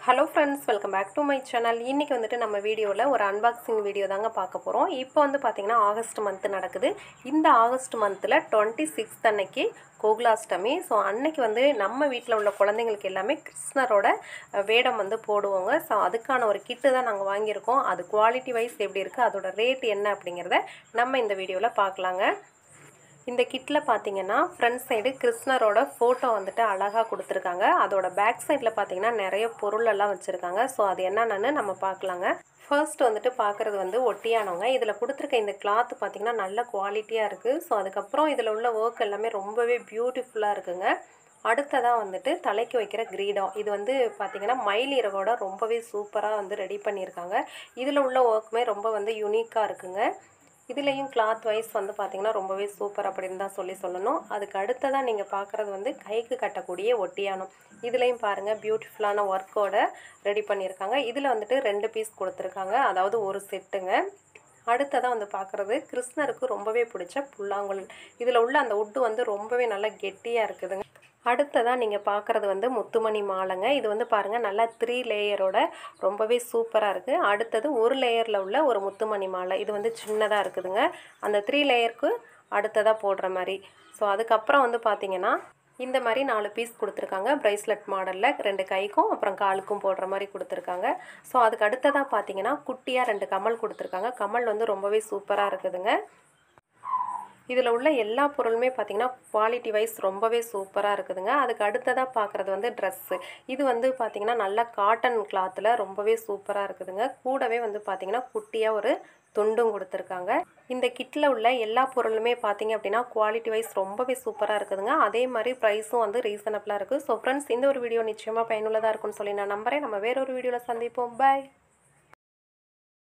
Hello friends, welcome back to my channel. இன்றைக்கி வந்துட்டு நம்ம வீடியோவில் ஒரு அன்பாக்சிங் வீடியோ தாங்க பார்க்க போகிறோம். இப்போ வந்து பார்த்திங்கன்னா ஆகஸ்ட் மந்த்து நடக்குது. இந்த ஆகஸ்ட் மந்தில் 26 அன்னைக்கு கோகுலாஷ்டமி. ஸோ அன்னைக்கு வந்து நம்ம வீட்டில் உள்ள குழந்தைங்களுக்கு எல்லாமே கிருஷ்ணரோட வேடம் வந்து போடுவோங்க. ஸோ அதுக்கான ஒரு கிட்டு தான் நாங்கள் வாங்கியிருக்கோம். அது குவாலிட்டி வைஸ் எப்படி இருக்குது, அதோட ரேட் என்ன அப்படிங்கிறத நம்ம இந்த வீடியோவில் பார்க்கலாங்க. இந்த கிட்டில் பார்த்தீங்கன்னா ஃப்ரண்ட் சைடு கிருஷ்ணரோட ஃபோட்டோ வந்துட்டு அழகாக கொடுத்துருக்காங்க. அதோட பேக் சைடில் பார்த்தீங்கன்னா நிறைய பொருளெல்லாம் வச்சுருக்காங்க. ஸோ அது என்னென்னு நம்ம பார்க்கலாங்க. ஃபர்ஸ்ட் வந்துட்டு பார்க்குறது வந்து ஒட்டியானவங்க. இதில் கொடுத்துருக்க இந்த கிளாத் பார்த்திங்கன்னா நல்ல குவாலிட்டியாக இருக்குது. ஸோ அதுக்கப்புறம் இதில் உள்ள ஒர்க் எல்லாமே ரொம்பவே பியூட்டிஃபுல்லாக இருக்குங்க. அடுத்ததாக வந்துட்டு தலைக்கு வைக்கிற கிரீடம். இது வந்து பார்த்திங்கன்னா மயில் இறகோட ரொம்பவே சூப்பராக வந்து ரெடி பண்ணியிருக்காங்க. இதில் உள்ள ஒர்க்குமே ரொம்ப வந்து யூனிக்காக இருக்குங்க. இதுலேயும் கிளாத் வைஸ் வந்து பார்த்திங்கன்னா ரொம்பவே சூப்பர் அப்படின்னு தான் சொல்லணும். அதுக்கு அடுத்ததாக நீங்கள் பார்க்குறது வந்து கைக்கு கட்டக்கூடிய ஒட்டியானம். இதுலேயும் பாருங்கள் பியூட்டிஃபுல்லான ஒர்க்கோட ரெடி பண்ணியிருக்காங்க. இதில் வந்துட்டு 2 பீஸ் கொடுத்துருக்காங்க, அதாவது ஒரு செட்டுங்க. அடுத்ததாக வந்து பார்க்குறது கிருஷ்ணருக்கு ரொம்பவே பிடிச்ச புல்லாங்குழல். இதில் உள்ள அந்த உட்டு வந்து ரொம்பவே நல்லா கெட்டியாக இருக்குதுங்க. அடுத்ததாக நீங்கள் பார்க்குறது வந்து முத்துமணி மாலைங்க. இது வந்து பாருங்கள் நல்லா 3 லேயரோட ரொம்பவே சூப்பராக இருக்குது. அடுத்தது ஒரு லேயரில் உள்ள ஒரு முத்துமணி மாலை. இது வந்து சின்னதாக இருக்குதுங்க. அந்த 3 லேயருக்கு அடுத்ததாக போடுற மாதிரி. ஸோ அதுக்கப்புறம் வந்து பார்த்திங்கன்னா இந்த மாதிரி 4 பீஸ் கொடுத்துருக்காங்க. ப்ரைஸ்லெட் மாடலில் 2 கைக்கும் அப்புறம் காலுக்கும் போடுற மாதிரி கொடுத்துருக்காங்க. ஸோ அதுக்கு அடுத்ததாக பார்த்திங்கன்னா குட்டியாக 2 கமல் கொடுத்துருக்காங்க. கமல் வந்து ரொம்பவே சூப்பராக இருக்குதுங்க. இதில் உள்ள எல்லா பொருளுமே பார்த்திங்கன்னா குவாலிட்டி வைஸ் ரொம்பவே சூப்பராக இருக்குதுங்க. அதுக்கு அடுத்ததாக பார்க்குறது வந்து ட்ரெஸ்ஸு. இது வந்து பார்த்திங்கன்னா நல்லா காட்டன் கிளாத்தில் ரொம்பவே சூப்பராக இருக்குதுங்க. கூடவே வந்து பார்த்திங்கன்னா குட்டியாக ஒரு துண்டும் கொடுத்துருக்காங்க. இந்த கிட்டில் உள்ள எல்லா பொருளுமே பார்த்திங்க அப்படின்னா குவாலிட்டி வைஸ் ரொம்பவே சூப்பராக இருக்குதுங்க. அதே மாதிரி ப்ரைஸும் வந்து ரீசனபிளாக இருக்குது. ஸோ ஃப்ரெண்ட்ஸ், இந்த ஒரு வீடியோ நிச்சயமாக பயனுள்ளதாக இருக்கும்னு சொல்லி நான் நம்புறேன். நம்ம வேறொரு வீடியோவில் சந்திப்போம். பாய்.